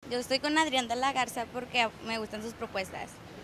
Yo estoy con Adrián de la Garza porque me gustan sus propuestas.